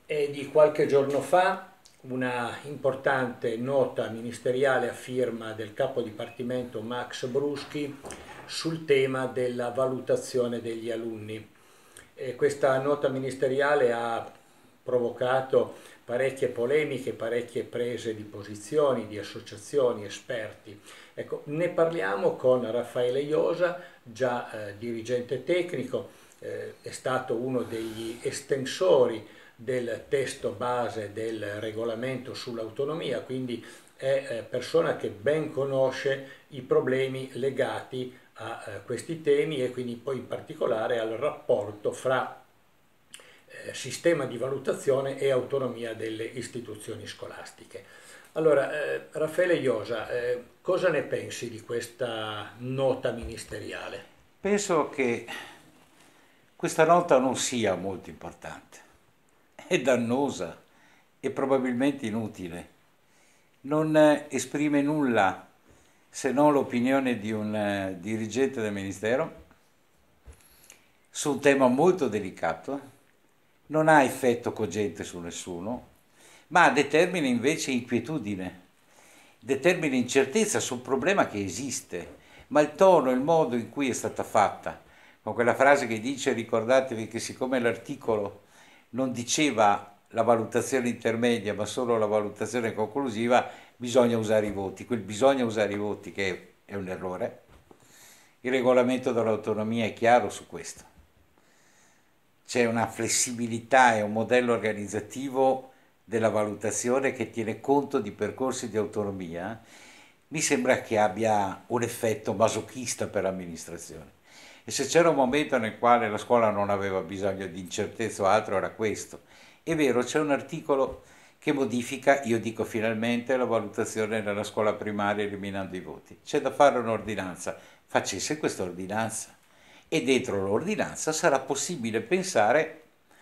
È di qualche giorno fa una importante nota ministeriale a firma del capo dipartimento Max Bruschi sul tema della valutazione degli alunni. Questa nota ministeriale ha provocato parecchie polemiche, parecchie prese di posizioni di associazioni, esperti. Ecco, ne parliamo con Raffaele Iosa, già dirigente tecnico, è stato uno degli estensori del testo base del regolamento sull'autonomia, quindi è persona che ben conosce i problemi legati a questi temi e quindi poi in particolare al rapporto fra sistema di valutazione e autonomia delle istituzioni scolastiche. Allora, Raffaele Iosa, cosa ne pensi di questa nota ministeriale? Penso che questa nota non sia molto importante, è dannosa e probabilmente inutile. Non esprime nulla se non l'opinione di un dirigente del Ministero su un tema molto delicato, non ha effetto cogente su nessuno, ma determina invece inquietudine, determina incertezza sul problema che esiste, ma il tono, il modo in cui è stata fatta, con quella frase che dice ricordatevi che siccome l'articolo non diceva la valutazione intermedia ma solo la valutazione conclusiva, bisogna usare i voti, quel bisogna usare i voti che è un errore. Il regolamento dell'autonomia è chiaro su questo. C'è una flessibilità e un modello organizzativo della valutazione che tiene conto di percorsi di autonomia. Mi sembra che abbia un effetto masochista per l'amministrazione. E se c'era un momento nel quale la scuola non aveva bisogno di incertezza o altro era questo. È vero, c'è un articolo che modifica, io dico finalmente, la valutazione nella scuola primaria eliminando i voti. C'è da fare un'ordinanza. Facesse questa ordinanza e dentro l'ordinanza sarà possibile pensare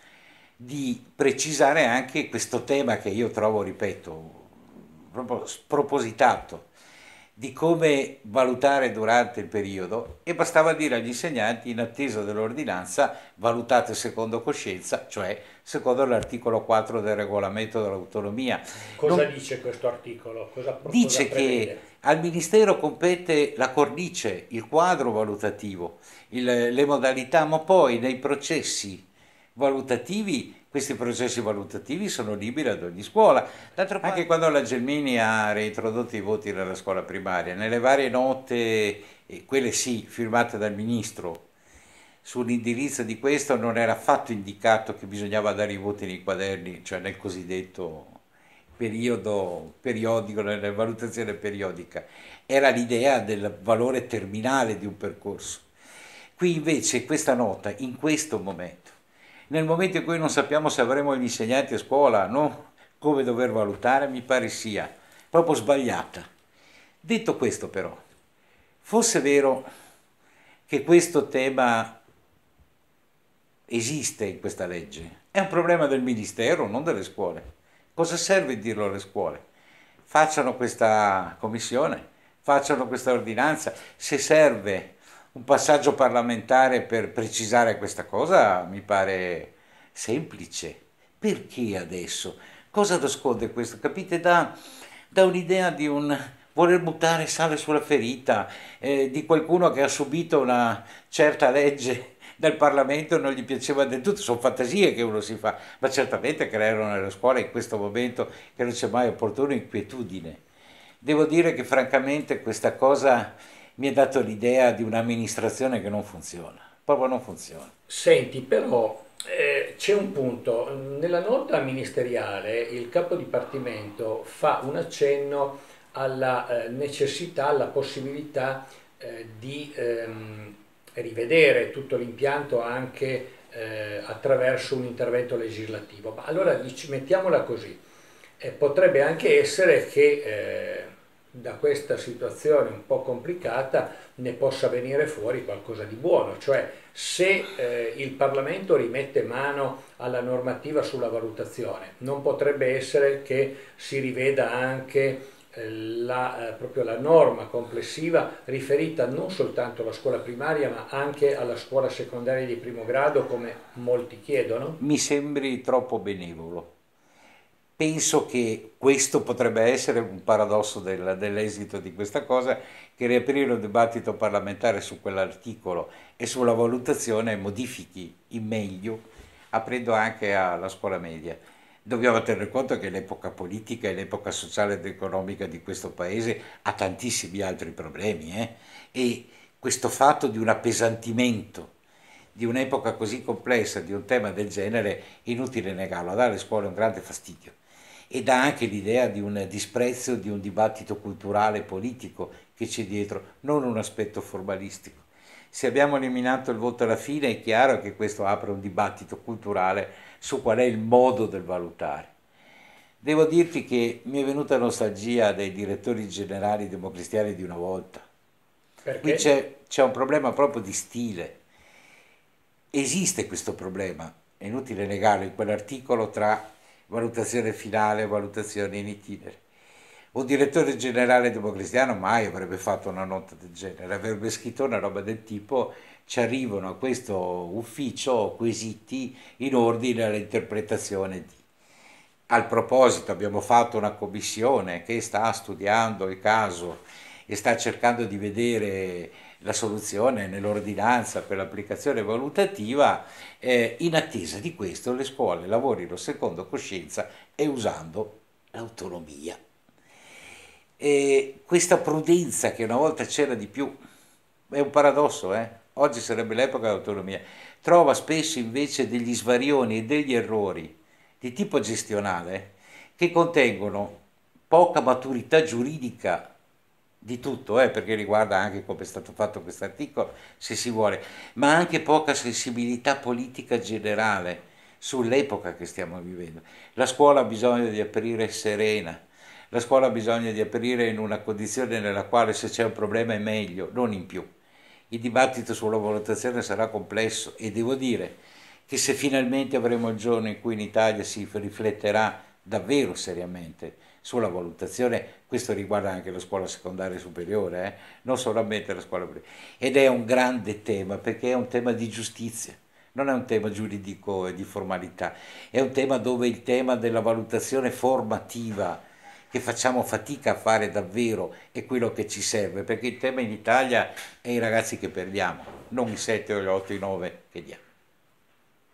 di precisare anche questo tema che io trovo, ripeto, proprio spropositato, di come valutare durante il periodo e bastava dire agli insegnanti in attesa dell'ordinanza valutate secondo coscienza, cioè secondo l'articolo 4 del regolamento dell'autonomia. Cosa dice questo articolo? Cosa Dice che prevede? al Ministero compete la cornice, il quadro valutativo, le modalità, ma poi nei processi valutativi, questi processi valutativi sono liberi ad ogni scuola. D'altra parte, anche quando la Gelmini ha reintrodotto i voti nella scuola primaria, nelle varie note, quelle sì, firmate dal Ministro, sull'indirizzo di questo non era affatto indicato che bisognava dare i voti nei quaderni, cioè nel cosiddetto periodo periodico, nella valutazione periodica, era l'idea del valore terminale di un percorso. Qui invece questa nota, in questo momento, nel momento in cui non sappiamo se avremo gli insegnanti a scuola, no? Come dover valutare, mi pare sia proprio sbagliata. Detto questo però, fosse vero che questo tema esiste in questa legge, è un problema del Ministero, non delle scuole. Cosa serve dirlo alle scuole? Facciano questa commissione, facciano questa ordinanza. Se serve un passaggio parlamentare per precisare questa cosa, mi pare semplice. Perché adesso? Cosa nasconde questo? Capite? Da un'idea di un voler buttare sale sulla ferita, di qualcuno che ha subito una certa legge del Parlamento non gli piaceva del tutto, sono fantasie che uno si fa, ma certamente creano nelle scuole in questo momento che non c'è mai opportuna inquietudine. Devo dire che francamente questa cosa mi ha dato l'idea di un'amministrazione che non funziona, proprio non funziona. Senti, però c'è un punto, nella nota ministeriale il capo dipartimento fa un accenno alla necessità, alla possibilità di rivedere tutto l'impianto anche attraverso un intervento legislativo. Ma allora mettiamola così, potrebbe anche essere che da questa situazione un po' complicata ne possa venire fuori qualcosa di buono, cioè se il Parlamento rimette mano alla normativa sulla valutazione, non potrebbe essere che si riveda anche proprio la norma complessiva riferita non soltanto alla scuola primaria ma anche alla scuola secondaria di primo grado, come molti chiedono? Mi sembri troppo benevolo. Penso che questo potrebbe essere un paradosso dell'esito di questa cosa, che riaprire un dibattito parlamentare su quell'articolo e sulla valutazione modifichi in meglio, aprendo anche alla scuola media. Dobbiamo tenere conto che l'epoca politica e l'epoca sociale ed economica di questo paese ha tantissimi altri problemi, e questo fatto di un appesantimento di un'epoca così complessa, di un tema del genere, è inutile negarlo, dà alle scuole un grande fastidio e dà anche l'idea di un disprezzo di un dibattito culturale e politico che c'è dietro, non un aspetto formalistico. Se abbiamo eliminato il voto alla fine è chiaro che questo apre un dibattito culturale su qual è il modo del valutare. Devo dirti che mi è venuta nostalgia dei direttori generali democristiani di una volta. Qui Perché? c'è un problema proprio di stile. Esiste questo problema, è inutile negarlo, in quell'articolo tra valutazione finale e valutazione in itinere. Un direttore generale democristiano mai avrebbe fatto una nota del genere, avrebbe scritto una roba del tipo: ci arrivano a questo ufficio quesiti in ordine all'interpretazione di. Al proposito abbiamo fatto una commissione che sta studiando il caso e sta cercando di vedere la soluzione nell'ordinanza per l'applicazione valutativa. In attesa di questo le scuole lavorino secondo coscienza e usando l'autonomia. E questa prudenza che una volta c'era di più è un paradosso, eh? Oggi sarebbe l'epoca dell'autonomia. Trova spesso invece degli svarioni e degli errori di tipo gestionale che contengono poca maturità giuridica di tutto, perché riguarda anche come è stato fatto questo articolo, se si vuole, ma anche poca sensibilità politica generale sull'epoca che stiamo vivendo. La scuola ha bisogno di aprire serena, la scuola ha bisogno di aprire in una condizione nella quale se c'è un problema è meglio, non in più. Il dibattito sulla valutazione sarà complesso e devo dire che se finalmente avremo il giorno in cui in Italia si rifletterà davvero seriamente sulla valutazione, questo riguarda anche la scuola secondaria superiore, non solamente la scuola primaria, ed è un grande tema perché è un tema di giustizia, non è un tema giuridico e di formalità, è un tema dove il tema della valutazione formativa che facciamo fatica a fare davvero è quello che ci serve, perché il tema in Italia è i ragazzi che perdiamo, non i 7 o gli 8 o i 9 che diamo.